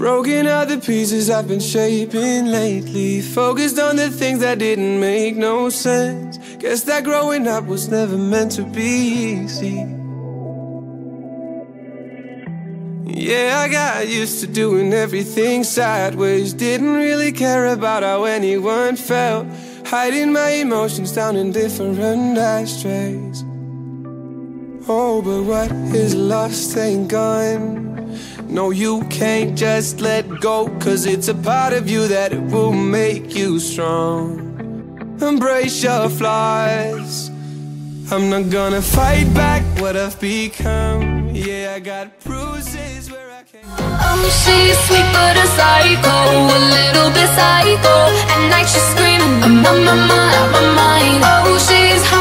Broken out the pieces I've been shaping lately, focused on the things that didn't make no sense. Guess that growing up was never meant to be easy. Yeah, I got used to doing everything sideways, didn't really care about how anyone felt, hiding my emotions down in different ashtrays. Oh, but what is lost ain't gone. No, you can't just let go, 'cause it's a part of you that it will make you strong. Embrace your flaws. I'm not gonna fight back what I've become. Yeah, I got bruises where I can't. Oh, she's sweet but a psycho, a little bit psycho. At night she's screaming, I'm on my mind. Oh, she's hot